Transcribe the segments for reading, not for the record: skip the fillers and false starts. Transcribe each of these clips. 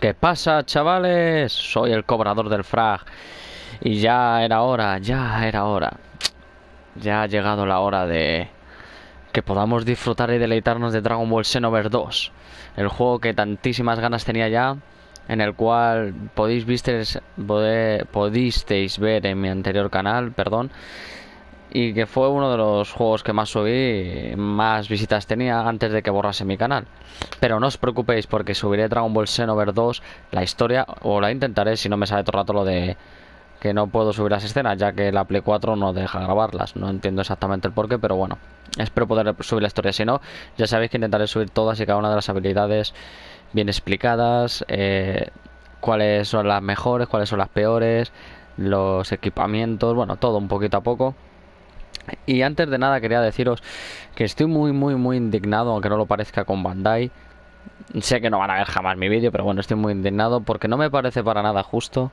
¿Qué pasa, chavales? Soy el cobrador del frag. Y ya era hora, ya era hora. Ya ha llegado la hora de que podamos disfrutar y deleitarnos de Dragon Ball Xenoverse 2. El juego que tantísimas ganas tenía ya, en el cual podisteis ver en mi anterior canal, perdón. Y que fue uno de los juegos que más subí, más visitas tenía antes de que borrase mi canal. Pero no os preocupéis porque subiré Dragon Ball Xenoverse 2, la historia, o la intentaré si no me sale todo el rato lo de que no puedo subir las escenas, ya que la Play 4 no deja grabarlas. No entiendo exactamente el porqué, pero bueno, espero poder subir la historia. Si no, ya sabéis que intentaré subir todas y cada una de las habilidades bien explicadas, cuáles son las mejores, cuáles son las peores, los equipamientos, bueno, todo un poquito a poco. Y antes de nada quería deciros que estoy muy indignado, aunque no lo parezca, con Bandai. Sé que no van a ver jamás mi vídeo, pero bueno, estoy muy indignado porque no me parece para nada justo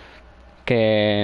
que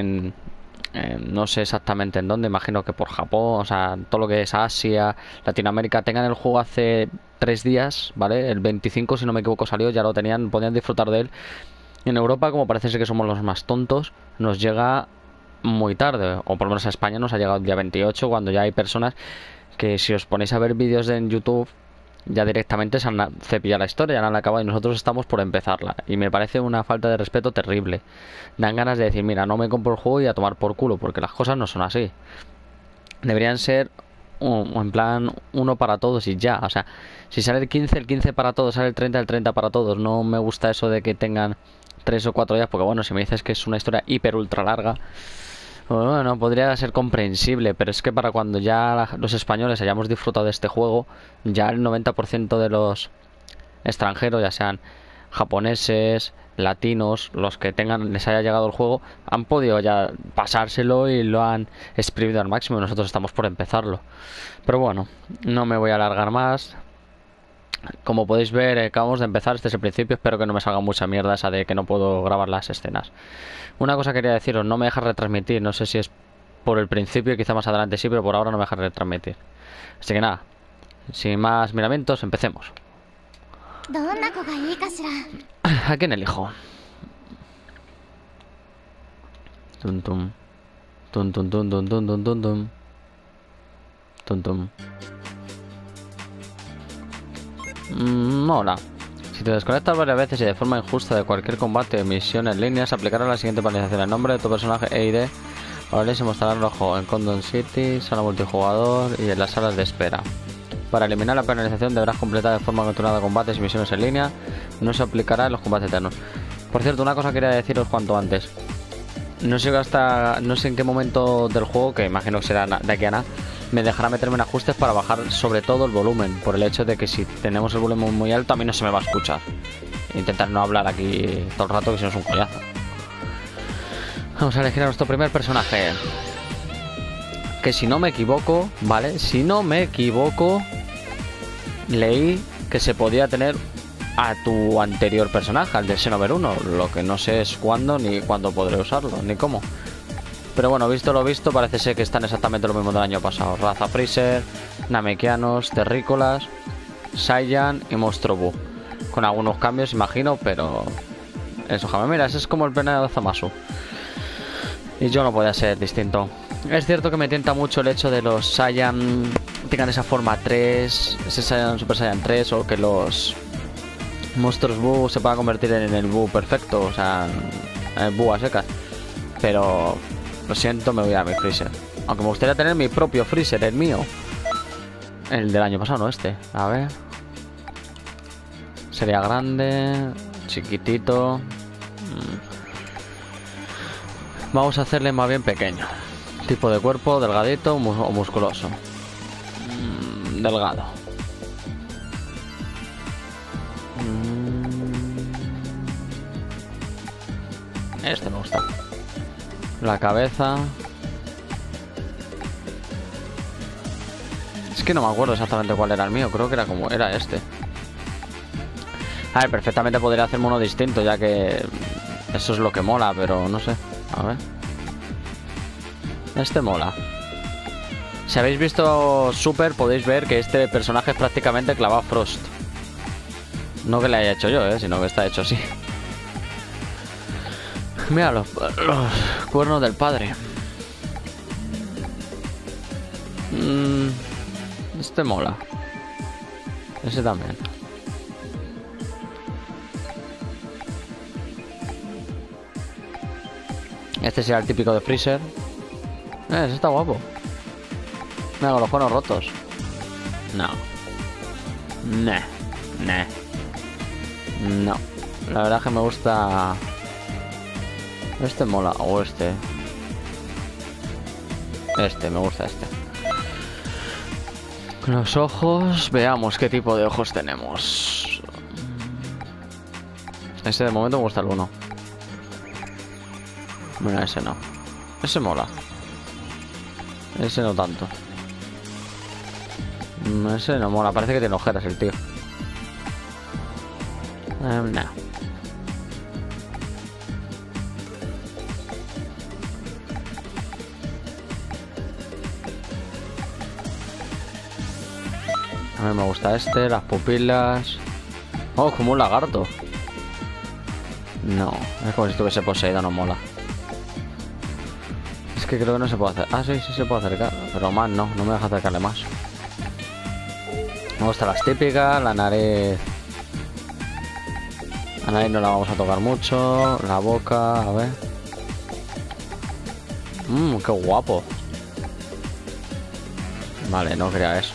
no sé exactamente en dónde, imagino que por Japón, o sea, todo lo que es Asia, Latinoamérica, tengan el juego hace 3 días, ¿vale? El 25, si no me equivoco, salió, ya lo tenían, podían disfrutar de él. En Europa, como parece ser que somos los más tontos, nos llega muy tarde, o por lo menos a España nos ha llegado el día 28, cuando ya hay personas que, si os ponéis a ver vídeos en YouTube, ya directamente se han cepillado la historia, ya la han acabado y nosotros estamos por empezarla. Y me parece una falta de respeto terrible. Dan ganas de decir, mira, no me compro el juego y a tomar por culo, porque las cosas no son así. Deberían ser en plan uno para todos y ya. O sea, si sale el 15 para todos, sale el 30 para todos. No me gusta eso de que tengan 3 o 4 días, porque bueno, si me dices que es una historia hiper ultra larga, bueno, podría ser comprensible, pero es que para cuando ya los españoles hayamos disfrutado de este juego, ya el 90% de los extranjeros, ya sean japoneses, latinos, los que les haya llegado el juego, han podido ya pasárselo y lo han exprimido al máximo y nosotros estamos por empezarlo. Pero bueno, no me voy a alargar más. Como podéis ver, acabamos de empezar, este es el principio, espero que no me salga mucha mierda esa de que no puedo grabar las escenas. Una cosa quería deciros, no me deja retransmitir, no sé si es por el principio, quizá más adelante sí, pero por ahora no me deja retransmitir. Así que nada, sin más miramientos, empecemos. ¿A quién elijo? Tum tum. Tum tum tum tum tum tum tum tum. Tum tum. Mola. Si te desconectas varias veces y de forma injusta de cualquier combate o misión en línea, se aplicará la siguiente penalización. El nombre de tu personaje E.I.D. ahora se mostrará en rojo en Condom City, sala multijugador y en las salas de espera. Para eliminar la penalización deberás completar de forma continuada combates y misiones en línea. No se aplicará en los combates eternos. Por cierto, una cosa quería deciros cuanto antes. No sé en qué momento del juego, que imagino que será de aquí a nada, me dejará meterme en ajustes para bajar sobre todo el volumen, por el hecho de que si tenemos el volumen muy alto a mí no se me va a escuchar. Intentar no hablar aquí todo el rato, que si no es un collazo. Vamos a elegir a nuestro primer personaje, que si no me equivoco, ¿vale? Si no me equivoco, leí que se podía tener a tu anterior personaje, al de Xenoverse 1. Lo que no sé es cuándo, ni cuándo podré usarlo, ni cómo. Pero bueno, visto lo visto, parece ser que están exactamente lo mismo del año pasado. Raza Freezer, Namekianos, Terrícolas, Saiyan y Monstruo Buu. Con algunos cambios, imagino, pero eso, jamás. Mira, ese es como el veneno de Zamasu. Y yo no podía ser distinto. Es cierto que me tienta mucho el hecho de los Saiyan tengan esa forma 3, ese Saiyan Super Saiyan 3, o que los Monstruos Buu se puedan convertir en el Buu perfecto, o sea, en el Buu a secas. Pero lo siento, me voy a mi Freezer. Aunque me gustaría tener mi propio Freezer, el mío. El del año pasado, no este. A ver. Sería grande, chiquitito. Vamos a hacerle más bien pequeño. Tipo de cuerpo, delgadito o musculoso. Delgado. Este me gusta. La cabeza. Es que no me acuerdo exactamente cuál era el mío. Creo que era como... era este. A ver, perfectamente podría hacerme uno distinto, ya que eso es lo que mola, pero no sé. A ver. Este mola. Si habéis visto Super, podéis ver que este personaje es prácticamente clavado Frost. No que le haya hecho yo, sino que está hecho así. Mira los cuernos del padre. Este mola. Ese también. Este será el típico de Freezer. Ese está guapo. Mira, con los cuernos rotos. No. Nah. No. La verdad es que me gusta... Este mola. O este. Este, me gusta este. Los ojos... Veamos qué tipo de ojos tenemos. Ese de momento me gusta el 1. Mira, ese no. Ese mola. Ese no tanto. Ese no mola. Parece que tiene ojeras el tío. No. A mí me gusta este, las pupilas. Oh, como un lagarto. No, es como si estuviese poseído, no mola. Es que creo que no se puede hacer. Ah, sí, sí se puede acercar. Pero más no me deja acercarle más. Me gustan las típicas, la nariz. La nariz no la vamos a tocar mucho. La boca, a ver. Qué guapo. Vale, no quería eso.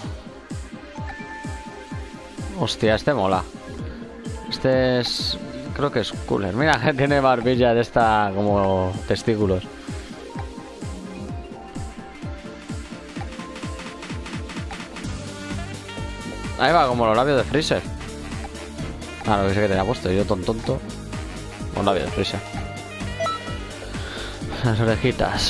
Hostia, este mola. Este es... Creo que es cooler. Mira, que tiene barbilla de esta como testículos. Ahí va, como los labios de Freezer. Ah, lo que sé que tenía puesto. Yo tonto. Los labios de Freezer. Las orejitas.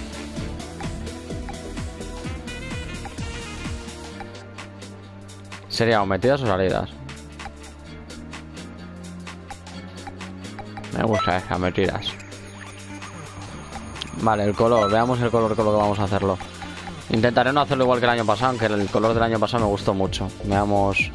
¿Serían metidas o salidas? Me gusta esas metidas. Vale, el color. Veamos el color con lo que vamos a hacerlo. Intentaré no hacerlo igual que el año pasado, aunque el color del año pasado me gustó mucho. Veamos.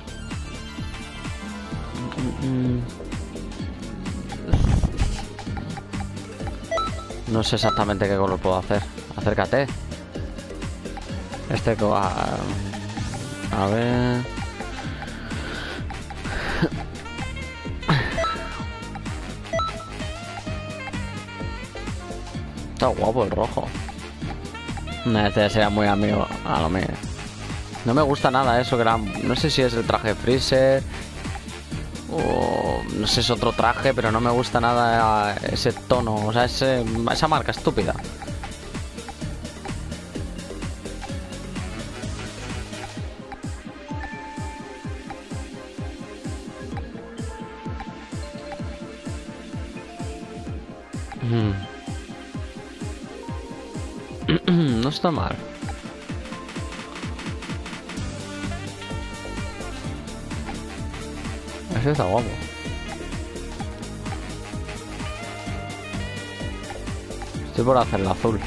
No sé exactamente qué color puedo hacer. Acércate. Este... A ver... Está guapo el rojo. Este sería muy amigo a lo mío. No me gusta nada eso que era... No sé si es el traje Freezer o no sé, es otro traje, pero no me gusta nada ese tono, o sea, esa marca estúpida. No está mal. Ese está guapo. Estoy por hacer el azul.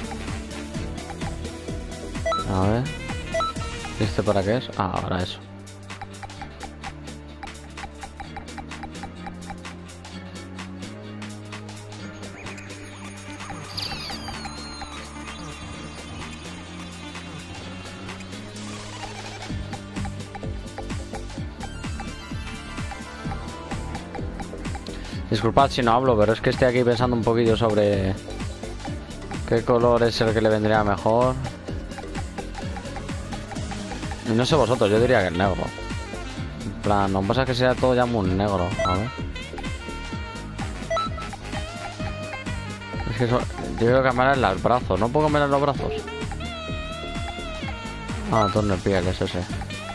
A ver. ¿Y este para qué es? Ah, ahora eso. Disculpad si no hablo, pero es que estoy aquí pensando un poquillo sobre qué color es el que le vendría mejor. Y no sé vosotros, yo diría que el negro. En plan, no pasa que sea todo ya muy negro. A ver. Es que eso, yo quiero cambiar en los brazos. ¿No puedo cambiar en los brazos? Ah, tono de piel, es ese.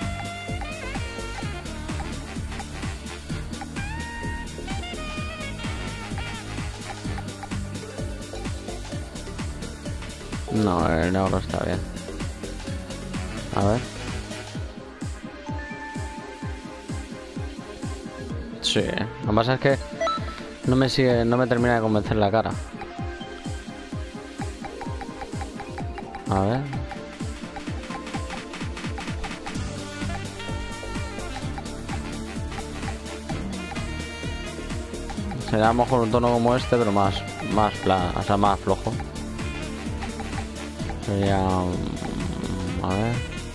No, el negro está bien. A ver. Sí, lo que pasa es que no me termina de convencer la cara. A ver. Sería a lo mejor un tono como este, pero más o sea, más flojo. Sería... a ver...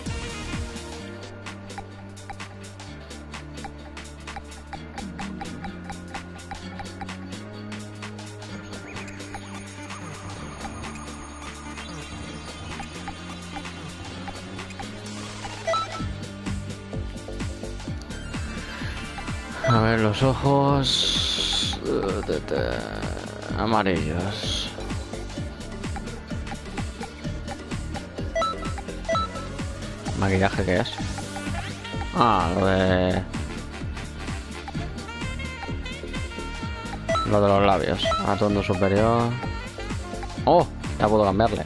A ver, los ojos... amarillos. ¿Maquillaje qué es? Ah, lo de los labios. Atuendo superior. ¡Oh! Ya puedo cambiarle.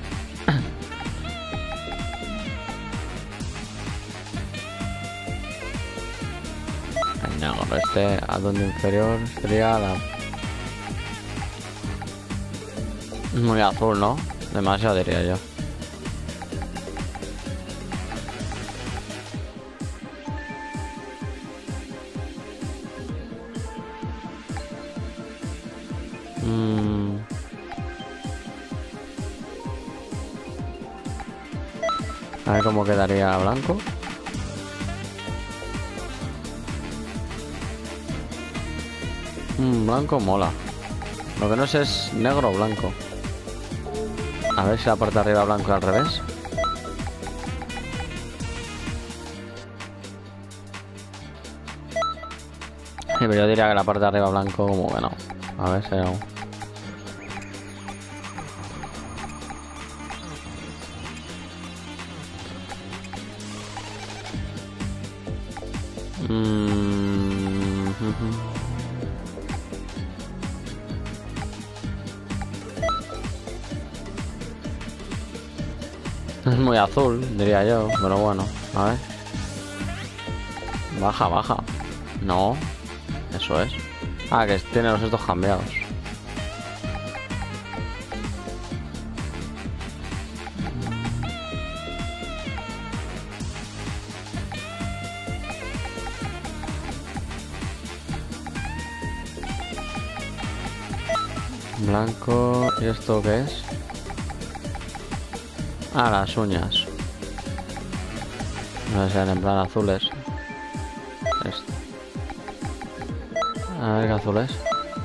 No, este atuendo inferior sería la... Muy azul, ¿no? Demasiado diría yo. A ver cómo quedaría blanco. Blanco mola. Lo que no sé es negro o blanco. A ver si la parte de arriba blanco y al revés. Sí, pero yo diría que la parte de arriba blanco como que no. A ver si hay algo. Es muy azul, diría yo, pero bueno, a ver. Baja, baja. No, eso es. Ah, que tiene los estos cambiados. Blanco, ¿y esto qué es? Ah, las uñas. No sean en plan azules. Esto. A ver qué azul es.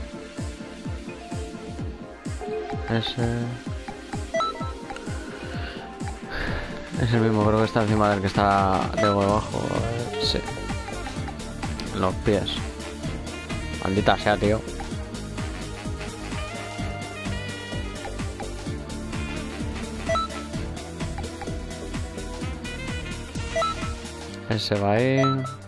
Ese... Es el mismo, creo que está encima del que está debajo. Sí. Los pies. Maldita sea, tío. Ese va ahí.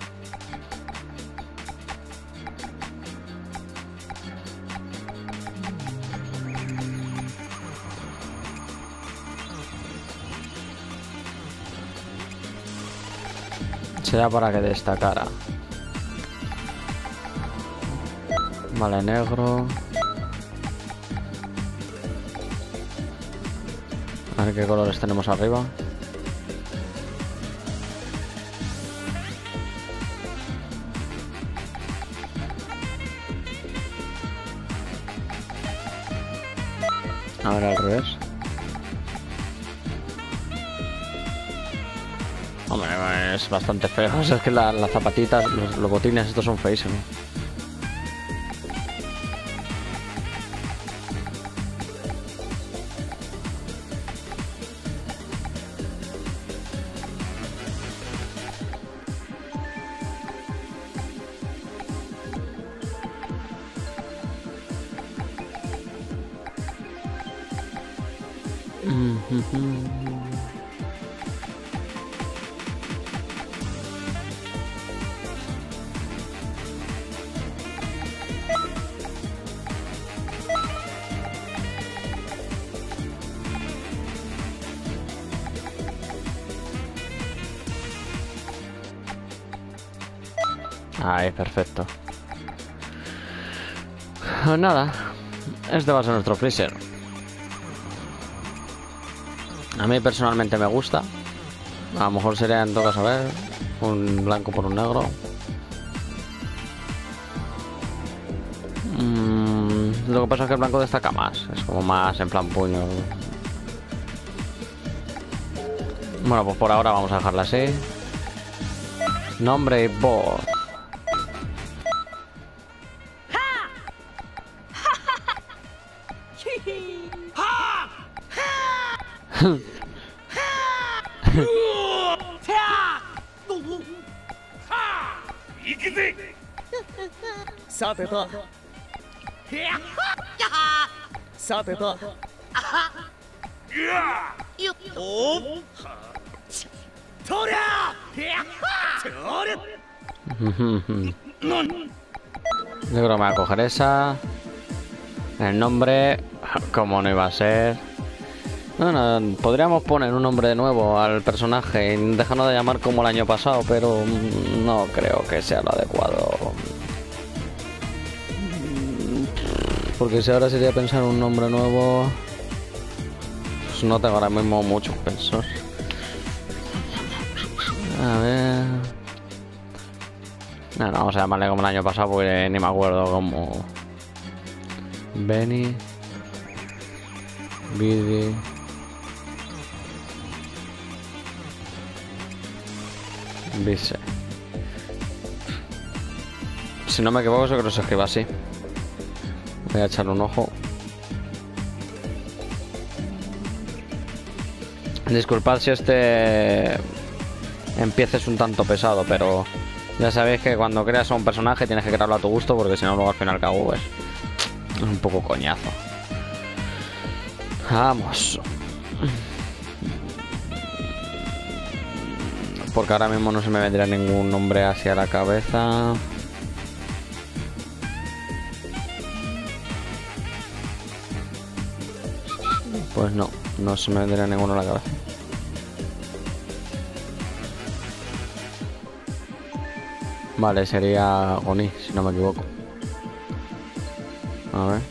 Será para que destacara. Vale, negro. A ver qué colores tenemos arriba. A ver, al revés. Hombre, es bastante feo. O sea, es que las zapatitas, los botines estos son feísimos. Ahí, perfecto. Pues nada, este va a ser nuestro freezer. A mí personalmente me gusta. A lo mejor sería en todo caso, a ver, un blanco por un negro. Lo que pasa es que el blanco destaca más. Es como más en plan puño. Bueno, pues por ahora vamos a dejarla así. Nombre y voz. Yo creo que me voy a coger esa. El nombre, como no iba a ser. Bueno, podríamos poner un nombre nuevo al personaje y dejarnos de llamar como el año pasado, pero no creo que sea lo adecuado. Porque si ahora sería pensar un nombre nuevo, pues no tengo ahora mismo muchos pensos. A ver. No, vamos a llamarle como el año pasado porque ni me acuerdo cómo. Benny. Bidi. Dice. Si no me equivoco, creo que se escribe así. Voy a echarle un ojo. Disculpad si este empieza es un tanto pesado, pero ya sabéis que cuando creas a un personaje tienes que crearlo a tu gusto, porque si no luego al final cabo es un poco coñazo. Vamos. Porque ahora mismo no se me vendría ningún nombre hacia la cabeza. Pues no se me vendría ninguno a la cabeza. Vale, sería Oni, si no me equivoco. A ver.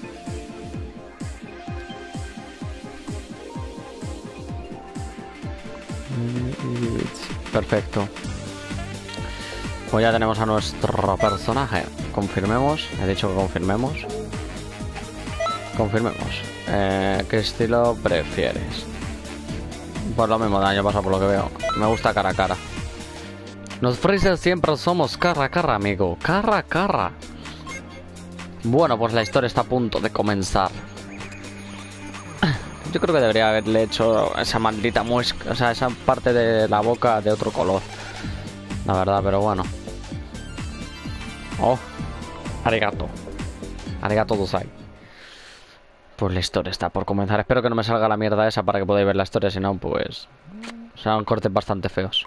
Perfecto. Pues ya tenemos a nuestro personaje. Confirmemos. He dicho que confirmemos. Confirmemos. ¿Qué estilo prefieres? Pues lo mismo del año pasado por lo que veo. Me gusta cara a cara. Los Freezer siempre somos cara a cara, amigo. Cara a cara. Bueno, pues la historia está a punto de comenzar. Yo creo que debería haberle hecho esa maldita muesca, o sea, esa parte de la boca de otro color. La verdad, pero bueno. Oh, arigato. Arigato dosai. Pues la historia está por comenzar. Espero que no me salga la mierda esa para que podáis ver la historia, si no, pues serán cortes bastante feos.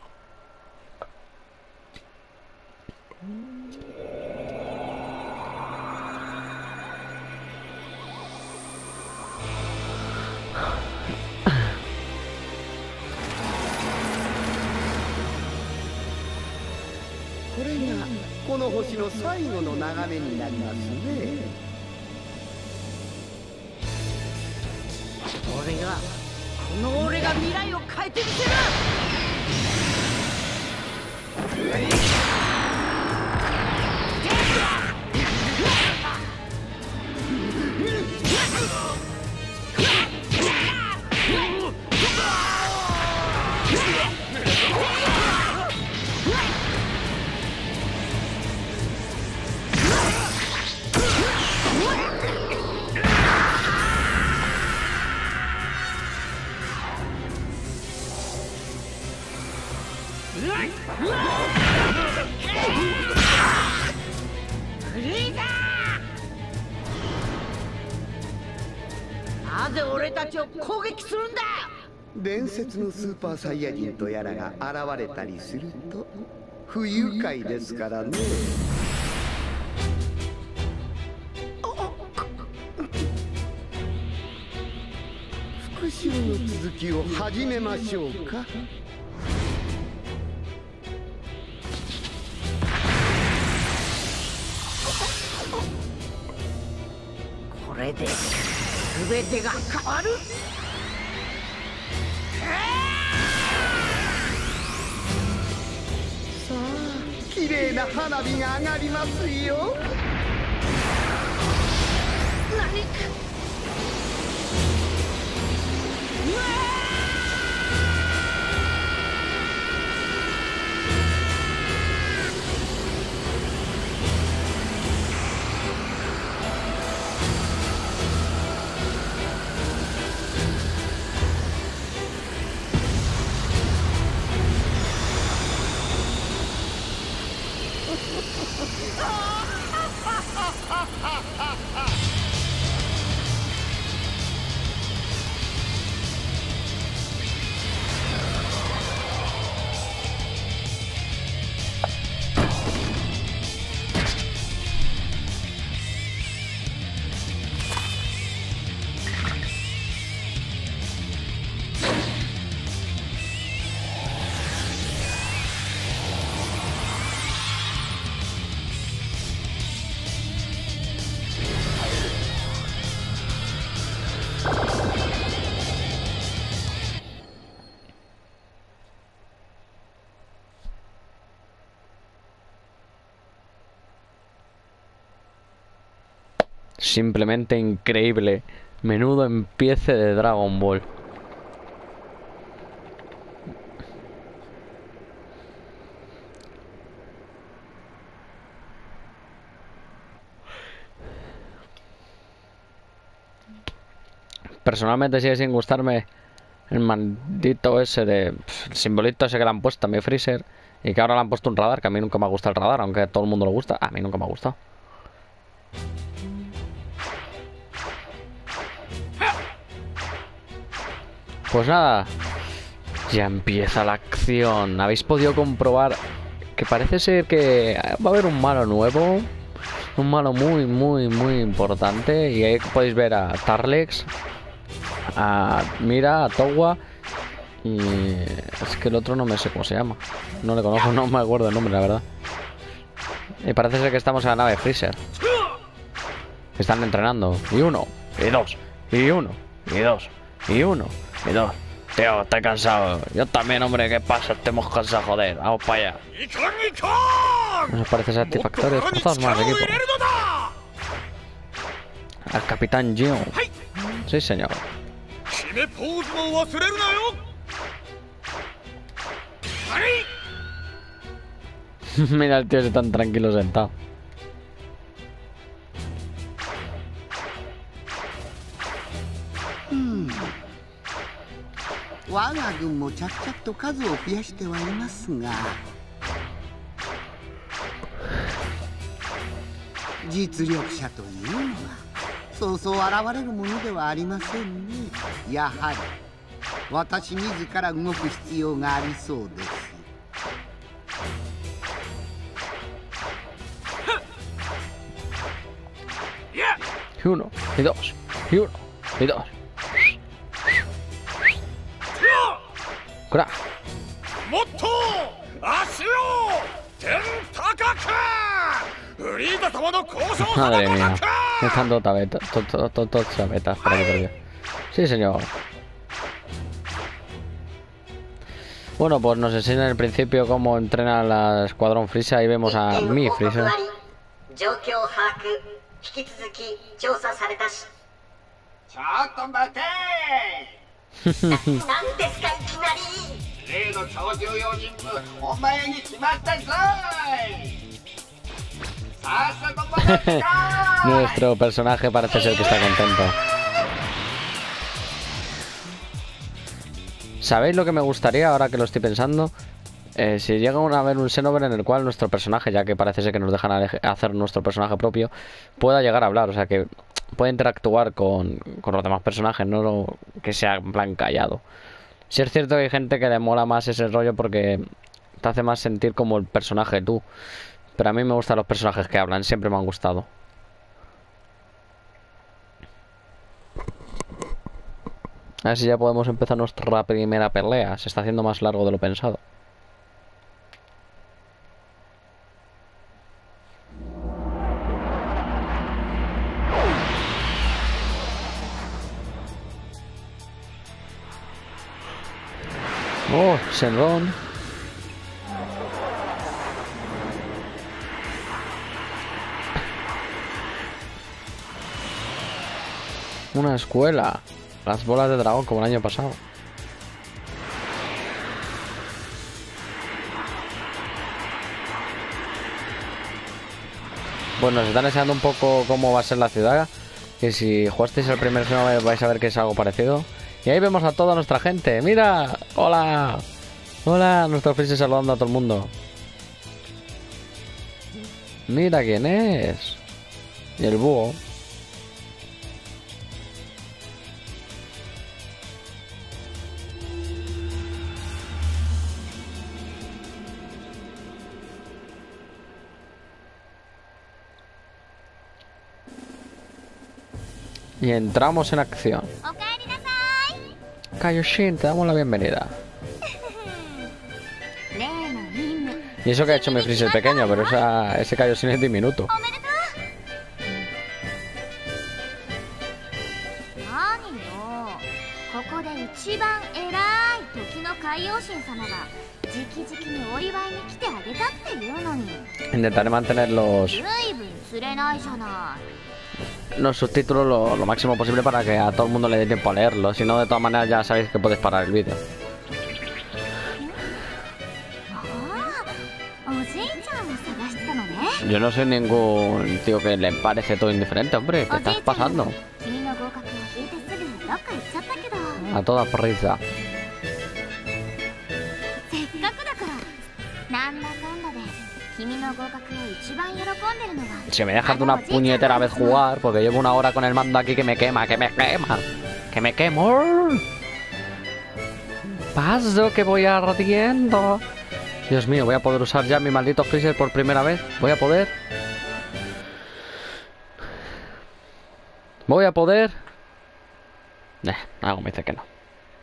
伝説のスーパーサイヤ人とやらが現れたりすると不愉快ですからね。復習の続きを始めましょうか。 これで全てが変わる。 さあ、綺麗な花火が上がりますよ。 Simplemente increíble. Menudo empiece de Dragon Ball. Personalmente sigue sin gustarme el maldito ese de... el simbolito ese que le han puesto a mi Freezer. Y que ahora le han puesto un radar, que a mí nunca me ha gustado el radar, aunque a todo el mundo le gusta. A mí nunca me ha gustado. Pues nada, ya empieza la acción. Habéis podido comprobar que parece ser que va a haber un malo nuevo. Un malo muy importante. Y ahí podéis ver a Tarlex, a Mira, a Towa. Y es que el otro no me sé cómo se llama. No le conozco, no me acuerdo el nombre, la verdad. Y parece ser que estamos en la nave Freezer. Están entrenando. Y uno, y dos, y uno, y dos, y uno, y dos. Tío, estoy cansado. Yo también, hombre, ¿qué pasa? Estemos cansados, joder. Vamos para allá. Nos parece satisfactorio. Esforzados más, equipo. Al Capitán Gio. Sí, señor. Mira el tío, ese tan tranquilo sentado. Y uno, y dos, y uno, y dos. ¡Cura! Madre mía, están todas betas para que perdió. Sí, señor. Bueno, pues nos enseñan al principio cómo entrena la Escuadrón Freezer. Ahí vemos a mi Freezer. Nuestro personaje parece ser que está contento. ¿Sabéis lo que me gustaría ahora que lo estoy pensando? Si llega a haber un Xenoverse en el cual nuestro personaje, ya que parece ser que nos dejan hacer nuestro personaje propio, pueda llegar a hablar, o sea que pueda interactuar con los demás personajes, no que sea en plan callado. Si es cierto que hay gente que le mola más ese rollo porque te hace más sentir como el personaje tú, pero a mí me gustan los personajes que hablan, siempre me han gustado. A ver si ya podemos empezar nuestra primera pelea. Se está haciendo más largo de lo pensado. Oh, Shenron. Una escuela. Las bolas de dragón como el año pasado. Bueno, nos están enseñando un poco cómo va a ser la ciudad. Que si jugasteis el primer Xenoverse vais a ver que es algo parecido. Y ahí vemos a toda nuestra gente. ¡Mira! ¡Hola! ¡Hola! Nuestro Freezer saludando a todo el mundo. ¡Mira quién es! Y el búho. Y entramos en acción. Kaioshin, te damos la bienvenida. Y eso que ha hecho mi Freezer pequeño, pero ese Kaioshin es diminuto. Intentaré mantener los subtítulos lo máximo posible para que a todo el mundo le dé tiempo a leerlo. Si no, de todas maneras ya sabéis que podéis parar el vídeo. おじいちゃんを探してたのね。 Yo no soy ningún tío que le parece todo indiferente, hombre. ¿Qué estás pasando? 君の合格を聞いてすぐどっか行っちゃったけど、 A toda prisa. せっかくだからなんだかんだで君の合格を一番喜んでるのは Si me dejas de una puñetera vez jugar, porque llevo una hora con el mando aquí que me quema, que me quema. Que me quemo. Paso que voy ardiendo. Dios mío, voy a poder usar ya mi maldito freezer por primera vez. Voy a poder. Voy a poder. Algo me dice que no.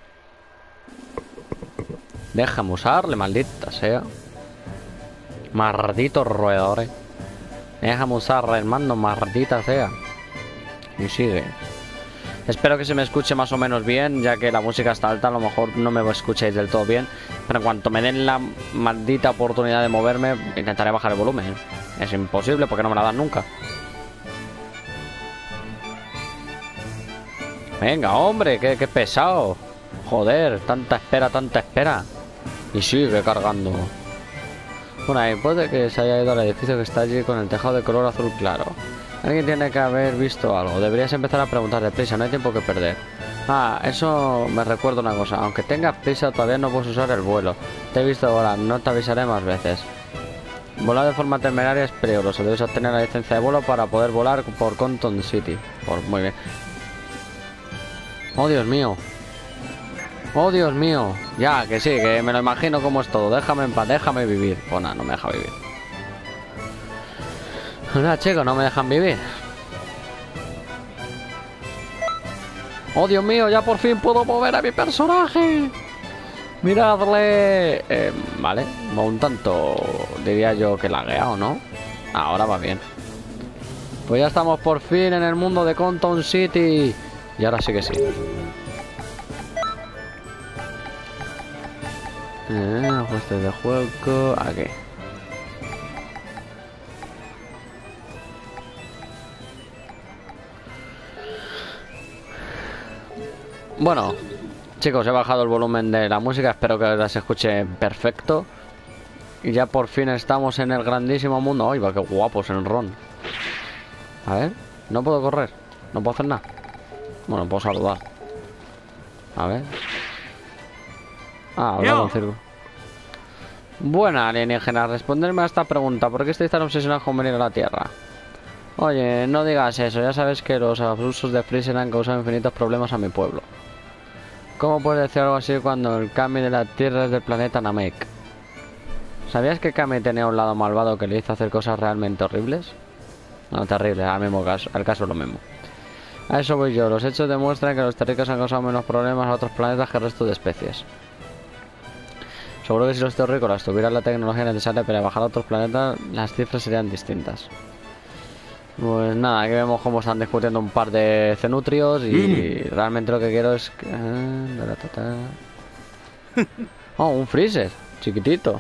Déjame usarle, maldita sea. Malditos roedores. Déjame usar el mando, maldita sea. Y sigue. Espero que se me escuche más o menos bien, ya que la música está alta, a lo mejor no me escuchéis del todo bien. Pero en cuanto me den la maldita oportunidad de moverme, intentaré bajar el volumen. Es imposible porque no me la dan nunca. Venga, hombre, qué pesado. Joder, tanta espera. Y sigue cargando. Bueno, ahí puede que se haya ido al edificio que está allí con el tejado de color azul claro. Alguien tiene que haber visto algo. Deberías empezar a preguntar deprisa, no hay tiempo que perder. Ah, eso me recuerda una cosa. Aunque tengas prisa, todavía no puedes usar el vuelo. Te he visto volar, no te avisaré más veces. Volar de forma temeraria es peligroso. Debes obtener la licencia de vuelo para poder volar por Compton City. Muy bien. Oh, Dios mío. Oh, Dios mío. Ya, que sí, que me lo imagino cómo es todo. Déjame en paz, déjame vivir. Pues nada, no me deja vivir. Hola, chicos, no me dejan vivir. Oh, Dios mío, ya por fin puedo mover a mi personaje. Miradle. Vale, un tanto, diría yo que lagueado, ¿no? Ahora va bien. Pues ya estamos por fin en el mundo de Compton City. Y ahora sí que sí. Ajustes de juego. Aquí. Bueno, chicos, he bajado el volumen de la música. Espero que ahora se escuche perfecto. Y ya por fin estamos en el grandísimo mundo. ¡Ay, va, qué guapo es el ron! A ver, no puedo correr. No puedo hacer nada. Bueno, puedo saludar. A ver. Ah, ahora un circo. Buena, alienígena, responderme a esta pregunta. ¿Por qué estáis tan obsesionados con venir a la Tierra? Oye, no digas eso. Ya sabes que los abusos de Freezer han causado infinitos problemas a mi pueblo. ¿Cómo puedes decir algo así cuando el Kami de la Tierra es del planeta Namek? ¿Sabías que Kami tenía un lado malvado que le hizo hacer cosas realmente horribles? No, terrible, al mismo caso, al caso es lo mismo. A eso voy yo. Los hechos demuestran que los terrícolas han causado menos problemas a otros planetas que el resto de especies. Seguro que si los terrícolas tuvieran la tecnología necesaria para bajar a otros planetas, las cifras serían distintas. Pues nada, aquí vemos cómo están discutiendo un par de cenutrios y realmente lo que quiero es que... Oh, un freezer, chiquitito.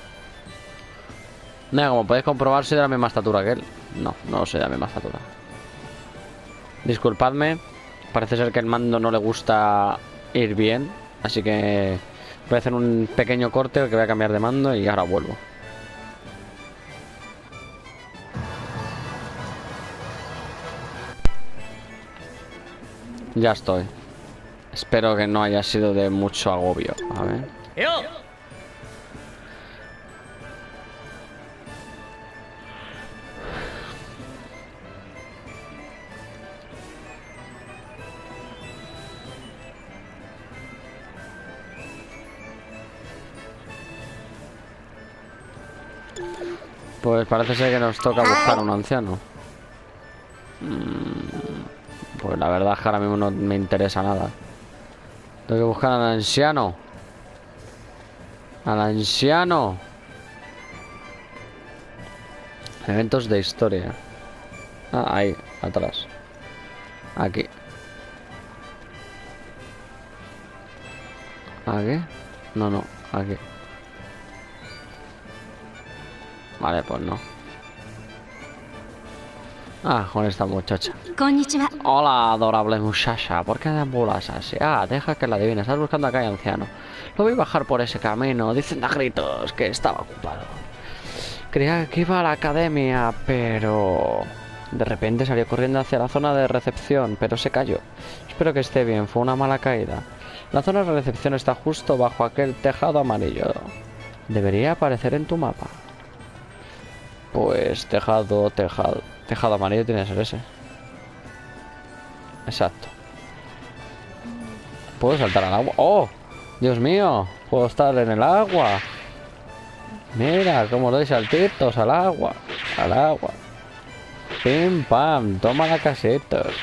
Mira, como podéis comprobar, soy de la misma estatura que él. No soy de la misma estatura. Disculpadme, parece ser que el mando no le gusta ir bien, así que voy a hacer un pequeño corte que voy a cambiar de mando y ahora vuelvo. Ya estoy. Espero que no haya sido de mucho agobio. A ver. Pues parece ser que nos toca buscar a un anciano. Pues la verdad es que ahora mismo no me interesa nada. Tengo que buscar al anciano. Al anciano. Eventos de historia. Ah, ahí, atrás. Aquí. ¿Aquí? No, aquí. Vale, pues no. Ah, con esta muchacha. こんにちは。 Hola, adorable muchacha. ¿Por qué deambulas así? Ah, deja que la adivine. Estás buscando acá, anciano. Lo vi bajar por ese camino. Dicen a gritos que estaba ocupado. Creía que iba a la academia, pero... De repente salió corriendo hacia la zona de recepción, pero se cayó. Espero que esté bien, fue una mala caída. La zona de recepción está justo bajo aquel tejado amarillo. Debería aparecer en tu mapa. Pues tejado amarillo tiene que ser ese. Exacto. ¿Puedo saltar al agua? ¡Oh! ¡Dios mío! Puedo estar en el agua. Mira cómo doy saltitos al agua. Al agua. Pim pam. Toma la casitos.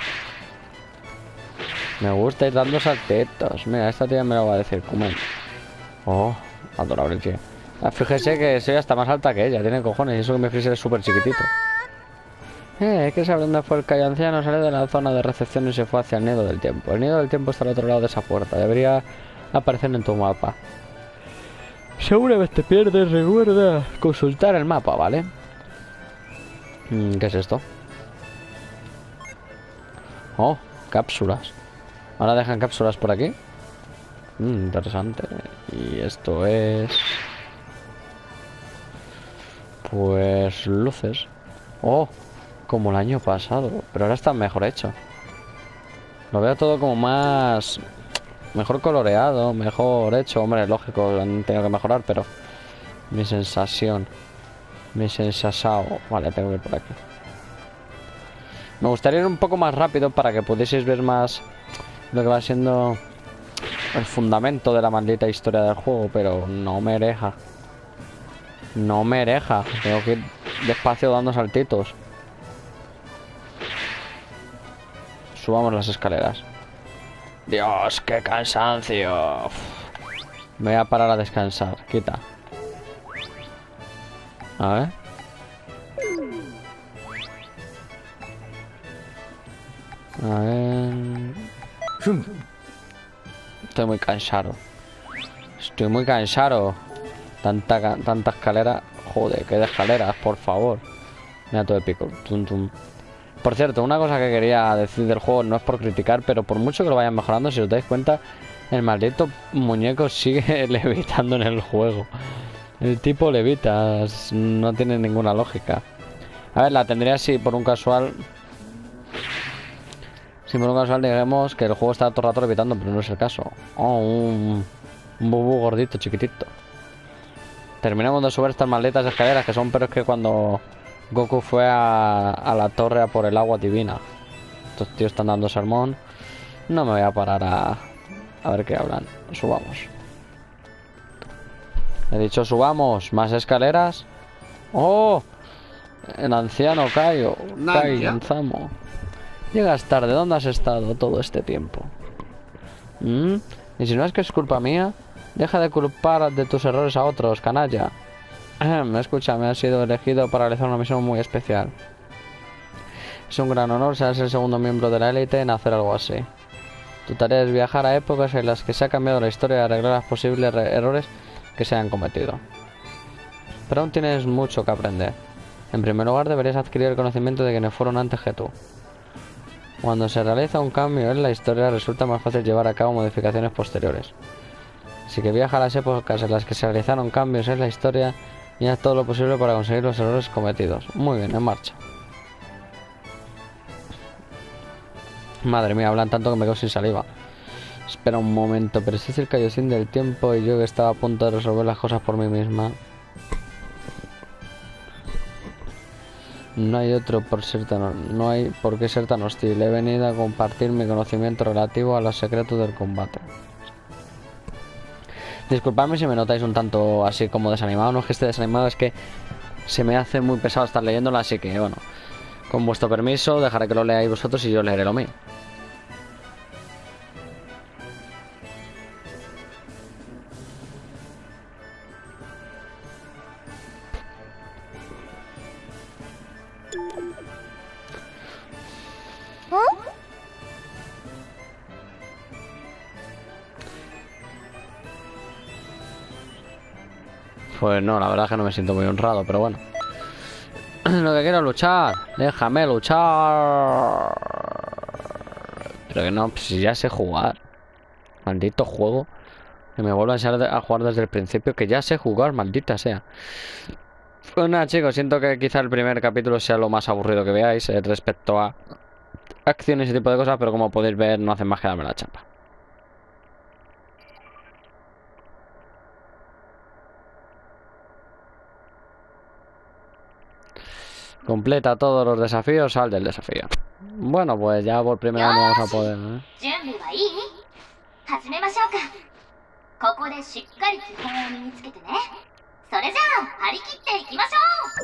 Me gusta ir dando saltitos. Mira, esta tía me lo va a decir. Comen. Oh, adorable el tío. Fíjese que soy hasta más alta que ella. Tiene cojones. Y eso que mi freezer es súper chiquitito. Que saber dónde fue el cayo anciano. Sale de la zona de recepción y se fue hacia el nido del tiempo. El nido del tiempo está al otro lado de esa puerta. Debería aparecer en tu mapa. Seguramente te pierdes. Recuerda consultar el mapa, ¿vale? ¿Qué es esto? Oh, cápsulas. Ahora dejan cápsulas por aquí. Interesante. Y esto es... Pues luces. Oh, como el año pasado. Pero ahora está mejor hecho. Lo veo todo como más... Mejor coloreado, mejor hecho. Hombre, lógico, han tenido que mejorar, pero... Mi sensación. Vale, tengo que ir por aquí. Me gustaría ir un poco más rápido para que pudieseis ver más lo que va siendo el fundamento de la maldita historia del juego, pero no me deja. No me deja. Tengo que ir despacio dando saltitos. Subamos las escaleras. Dios, qué cansancio. Uf. Me voy a parar a descansar. Quita. A ver. A ver. Estoy muy cansado. Estoy muy cansado. Tanta escalera. Joder, que de escaleras, por favor. Mira todo épico. Tum, tum. Por cierto, una cosa que quería decir del juego, no es por criticar, pero por mucho que lo vayan mejorando, si os dais cuenta, el maldito muñeco sigue levitando en el juego. El tipo levita, no tiene ninguna lógica. A ver, la tendría si por un casual... Si por un casual digamos que el juego está todo el rato levitando, pero no es el caso. Oh, un bubú gordito, chiquitito. Terminamos de subir estas malditas escaleras que son peores que cuando Goku fue a la torre a por el agua divina. Estos tíos están dando sermón. No me voy a parar a ver qué hablan. Subamos. He dicho subamos. ¿Más escaleras? ¡Oh! El anciano Cayo. Cayo. Llegas tarde. ¿Dónde has estado todo este tiempo? Y si no es que es culpa mía, deja de culpar de tus errores a otros, canalla. Escúchame, has sido elegido para realizar una misión muy especial. Es un gran honor ser el segundo miembro de la élite en hacer algo así. Tu tarea es viajar a épocas en las que se ha cambiado la historia y arreglar los posibles errores que se han cometido. Pero aún tienes mucho que aprender. En primer lugar, deberías adquirir el conocimiento de quienes fueron antes que tú. Cuando se realiza un cambio en la historia, resulta más fácil llevar a cabo modificaciones posteriores. Así que viaja a las épocas en las que se realizaron cambios en la historia y haz todo lo posible para conseguir los errores cometidos. Muy bien, en marcha. Madre mía, hablan tanto que me quedo sin saliva. Espera un momento, pero este es el Kaioshin del tiempo y yo que estaba a punto de resolver las cosas por mí misma. No hay por qué ser tan hostil. He venido a compartir mi conocimiento relativo a los secretos del combate. Disculpadme si me notáis un tanto así como desanimado. No es que esté desanimado, es que se me hace muy pesado estar leyéndolo, así que bueno, con vuestro permiso dejaré que lo leáis vosotros y yo leeré lo mío. Pues no, la verdad es que no me siento muy honrado, pero bueno. Lo lo que quiero es luchar. Déjame luchar. Pero que no, pues si ya sé jugar. Maldito juego. Que me vuelvan a jugar desde el principio. Que ya sé jugar, maldita sea. Pues nada, chicos, siento que quizá el primer capítulo sea lo más aburrido que veáis respecto a acciones y ese tipo de cosas, pero como podéis ver no hacen más que darme la chapa. Completa todos los desafíos, sal del desafío. Bueno, pues ya por primera vez no vamos a poder, ¿eh? 始めましょうか。ここでしっかり基本を身につけてね。それじゃあ張り切っていきましょ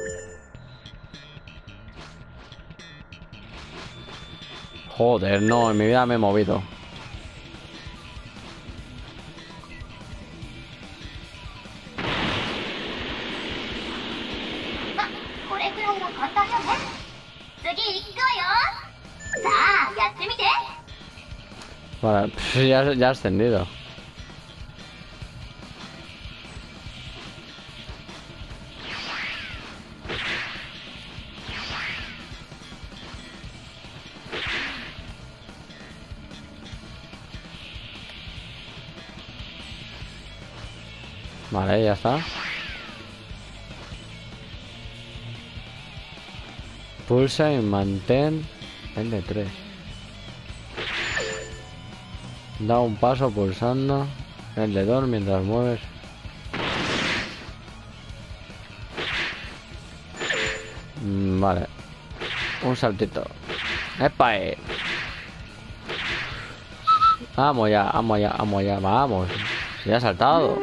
う。 Joder, no, en mi vida me he movido. ま、これくらいは簡単よね。次行くわよ。さあ、やってみて。 Vale, ya ha ascendido. Vale, ya está. Pulsa y mantén L3. Da un paso pulsando L2 mientras mueves. Vale. Un saltito. ¡Epa! Vamos ya, vamos ya, vamos ya, vamos. Se ha saltado.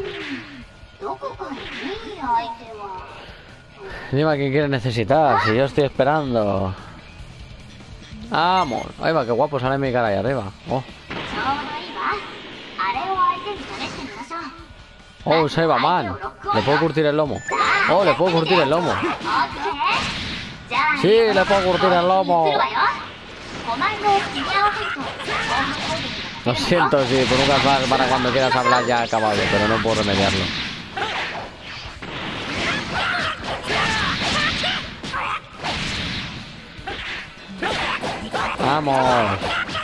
Dime a quién quieres necesitar, si yo estoy esperando. Vamos. Ahí va, qué guapo sale mi cara ahí arriba. Oh. Oh, Saibaman. ¿Le puedo curtir el lomo? Oh, le puedo curtir el lomo. Sí, le puedo curtir el lomo. Lo siento, sí, por nunca más para cuando quieras hablar ya acabado, pero no puedo remediarlo. Vamos.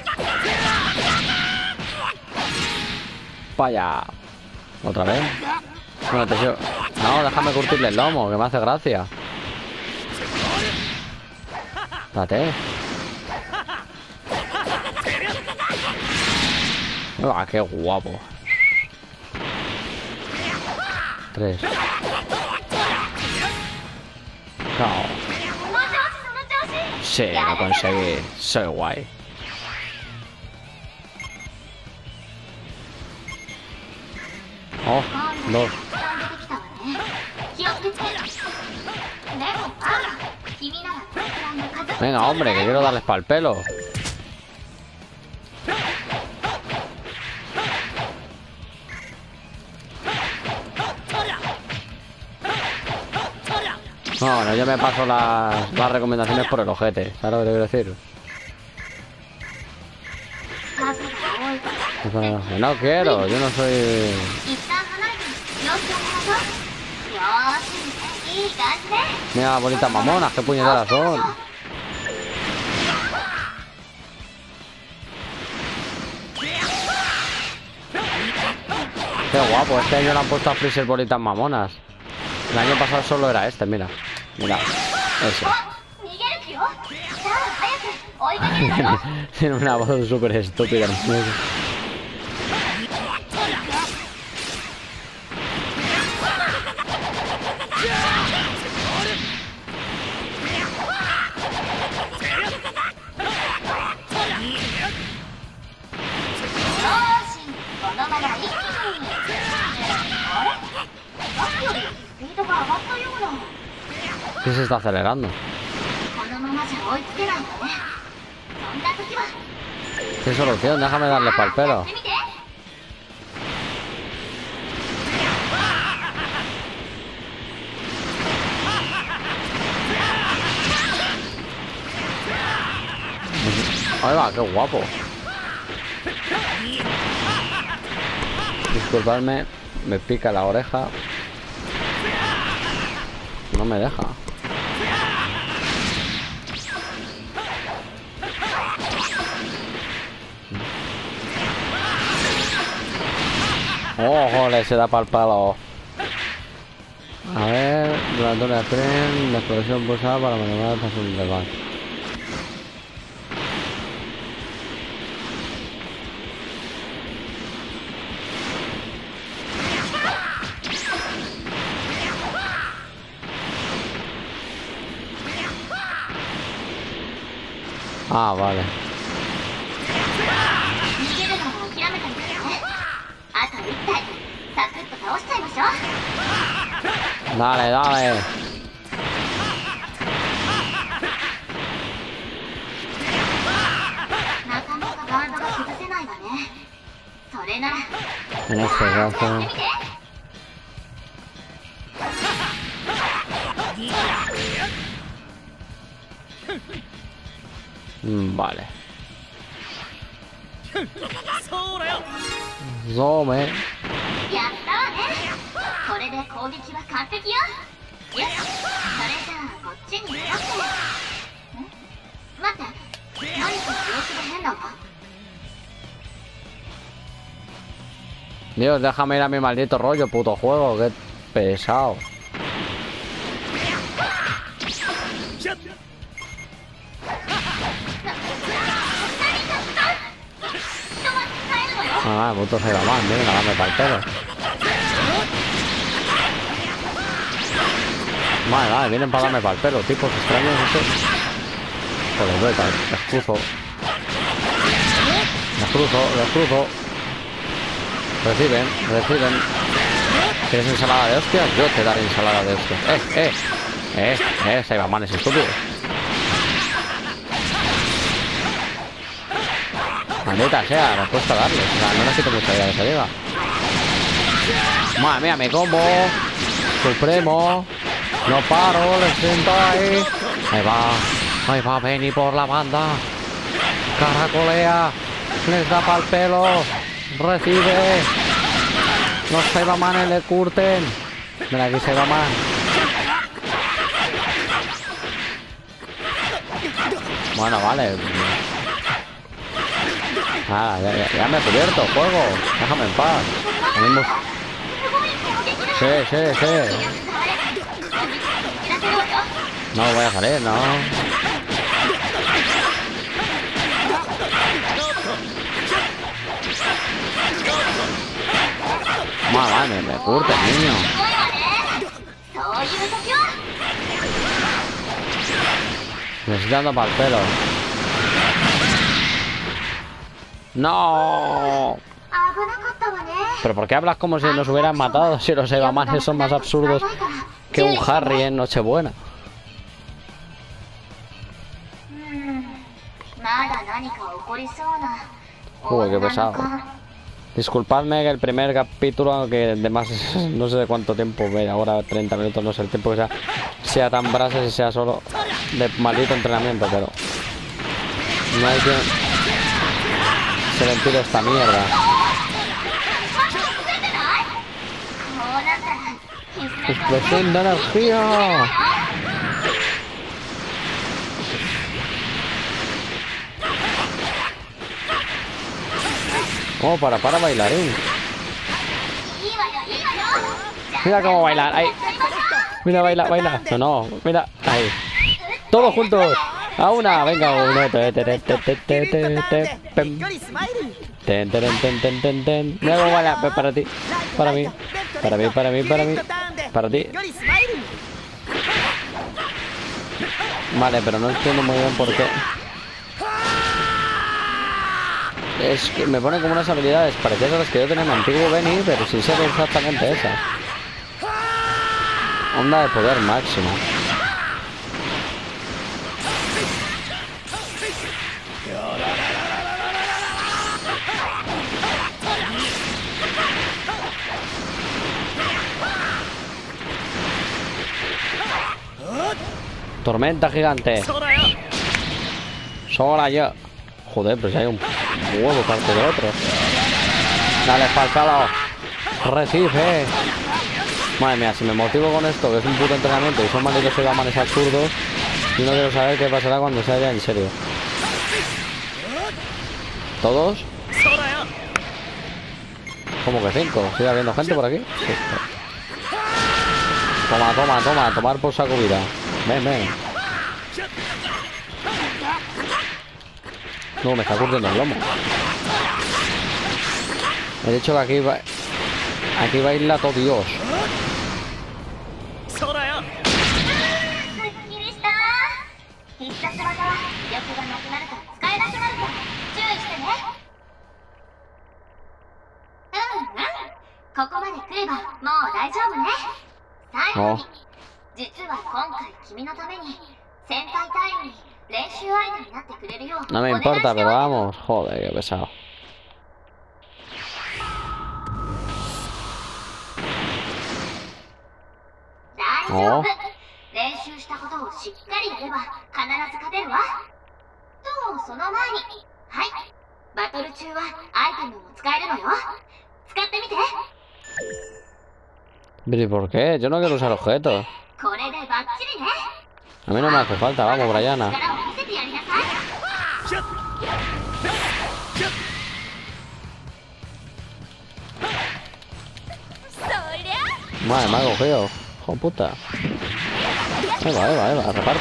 Vaya. ¿Otra vez? Bueno, te sigo. No, déjame curtirle el lomo, que me hace gracia. Espérate. ¡Ah, qué guapo! 3. No. Sí, lo conseguí. Soy guay. Oh, 2. Venga, hombre, que quiero darles pa'l pelo. No, yo me paso las recomendaciones por el ojete. ¿Sabes lo que te quiero decir? No quiero, yo no soy... Mira, bonitas mamonas, qué puñetadas son. Qué guapo, este año le han puesto a Freezer bonitas mamonas. El año pasado solo era este, mira. Mira, ese. Tiene una voz súper estúpida. ¿Qué se está acelerando? ¿Qué solución? Déjame darle pa'l pelo. Ahí va, qué guapo. Disculpadme, me pica la oreja. No me deja. Ojo, le se da para el palo. A ver, durante una tren, la explosión pulsada para maniobrar el paso del bar. Ah, vale. Dale, dale. En este caso. Vale. Zome. Dios, déjame ir a mi maldito rollo, puto juego, qué pesado. Ah, puto se va mal, venga, dame para el pelo. Vale, vale, vienen para darme para el pelo, tipos extraños estos. Joder, vete, les cruzo. Les cruzo. Reciben. ¿Quieres ensalada de hostias? Yo te daré ensalada de hostias. Saibamanes estúpidos. Maldita sea, me cuesta darle. No necesito mucha vida de salida. Madre mía, me combo. Supremo. No paro, le siento ahí. Ahí va, Benny por la banda. Caracolea. Les da pa'l pelo. Recibe. Los Saibamanes le curten. Mira aquí Saibaman. Bueno, vale. Ah, ya me he cubierto, juego. Déjame en paz. Sí. No voy a salir, no. Vale, me curte, niño. Me estoy dando para el pelo. ¡No! ¿Pero por qué hablas como si nos hubieran matado? Si los Saibamanes son más absurdos que un Harry en Nochebuena. Uy, qué pesado. Disculpadme que el primer capítulo, aunque además no sé de cuánto tiempo, ahora 30 minutos, no sé el tiempo que sea tan brasas y sea solo de maldito entrenamiento, pero no hay que se ventile esta mierda. ¡Explosión de energía! Oh, para bailarín. Mira cómo bailar. Ahí. Mira, baila. No, mira. Ahí. Todos juntos. A una. Venga, uno. Mira cómo baila. Para ti. Para mí. Para ti. Vale, pero no entiendo muy bien por qué. Es que me pone como unas habilidades parecidas a las que yo tenía en mi antiguo Benny, pero sin ser exactamente esa. Onda de poder máximo. Tormenta gigante. Sola yo. Joder, pero si hay un huevo parte de otro. Dale, falcalo. Recibe. Madre mía, si me motivo con esto, que es un puto entrenamiento y son malditos Saibamanes absurdos, yo no quiero saber qué pasará cuando sea ya en serio. ¿Todos? ¿Cómo que 5? ¿Sigue habiendo gente por aquí? Sí. Toma, toma, toma. Tomar por saco vida. Ven, ven. No, me está curtiendo el lomo. He dicho que aquí va... Aquí va a ir todo Dios. 許した必殺技は力がなくなるから使えなくなるから注意してね。ここまで来ればもう大丈夫ね。最後に実は今回君のために戦隊タイムに練習相手になってくれるよう No me importa, pero vamos. Joder, qué pesado. 大丈夫。練習したことをしっかりやれば必ず勝てるわ。とその前に、はい、バトル中はアイテムも使えるのよ。使ってみて。 ¿Pero y por qué? Yo no quiero usar objetos. これでバッチリね。 A mí no me hace falta, vamos, Brianna. 力を見せてやりなさい。 Madre, me ha cogido. Hijo de puta. Eva, reparte.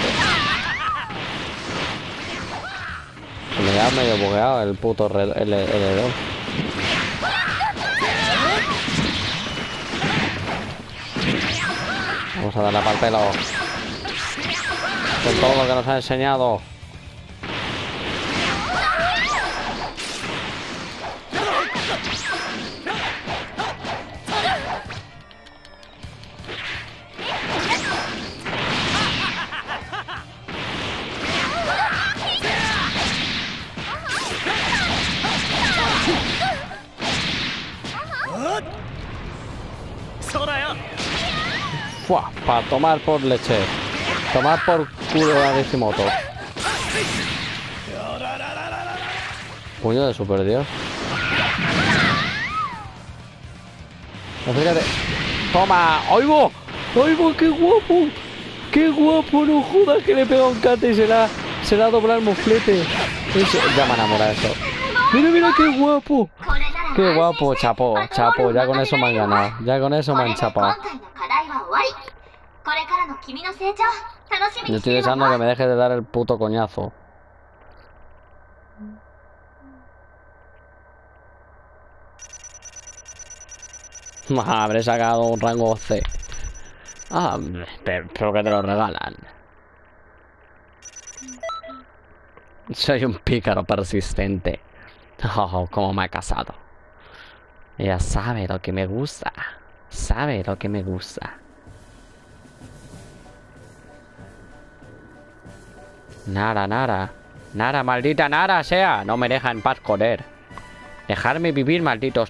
Se me queda medio bugueado el puto L2. Vamos a darle pa'l pelo. Con todo lo que nos ha enseñado. Fua, para tomar por leche. Tomar por culo a Decimoto. Puño de super dios. Fíjate. Toma. ¡Oigo! ¡Oigo! ¡Qué guapo! ¡Qué guapo! No jodas que le pega un cate y se la ha doblado el moflete. Eso, ya me enamora eso. Mira, mira qué guapo. Qué guapo, chapo, chapo. Ya con eso me han ganado. Ya con eso me han chapado. Yo estoy deseando que me deje de dar el puto coñazo. Habré sacado un rango C. Ah, pero que te lo regalan. Soy un pícaro persistente. Oh, cómo me ha casado. Ella sabe lo que me gusta. Sabe lo que me gusta. Nara, Nara. Nara, maldita Nara sea. No me deja en paz joder. Dejarme vivir, malditos.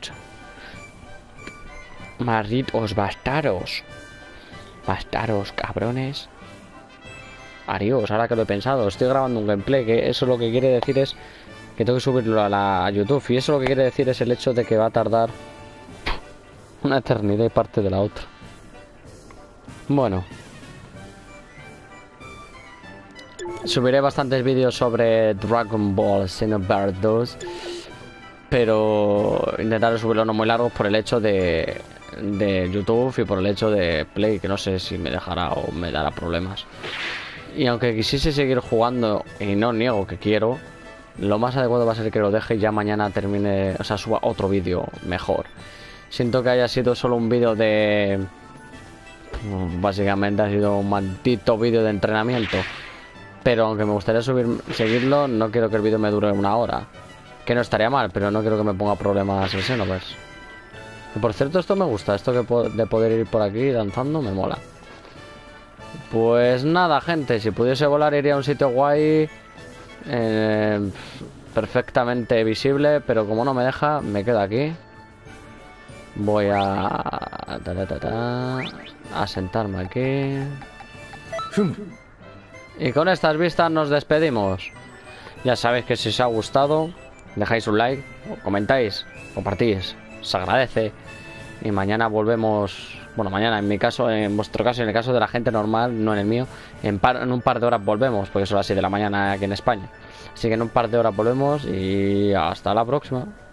Malditos bastardos. Bastardos, cabrones. Adiós, ahora que lo he pensado. Estoy grabando un gameplay, que eso lo que quiere decir es que tengo que subirlo a YouTube. Y eso lo que quiere decir es el hecho de que va a tardar una eternidad y parte de la otra. Bueno. Subiré bastantes vídeos sobre Dragon Ball Xenoverse 2. Pero intentaré subirlo no muy largos por el hecho de YouTube y por el hecho de Play, que no sé si me dejará o me dará problemas. Y aunque quisiese seguir jugando, y no niego que quiero, lo más adecuado va a ser que lo deje y ya mañana termine, o sea, suba otro vídeo mejor. Siento que haya sido solo un vídeo de... Básicamente ha sido un maldito vídeo de entrenamiento. Pero aunque me gustaría seguirlo, no quiero que el vídeo me dure una hora. Que no estaría mal, pero no quiero que me ponga problemas el Xenoverse. Y por cierto, esto me gusta, esto que de poder ir por aquí danzando me mola. Pues nada, gente, si pudiese volar iría a un sitio guay, perfectamente visible, pero como no me deja, me quedo aquí. Voy a sentarme aquí. Y con estas vistas nos despedimos. Ya sabéis que si os ha gustado, dejáis un like, o comentáis, compartís, os agradece. Y mañana volvemos, bueno, mañana en mi caso, en vuestro caso, en el caso de la gente normal, no en el mío, en un par de horas volvemos, porque son las 6 de la mañana aquí en España. Así que en un par de horas volvemos y hasta la próxima.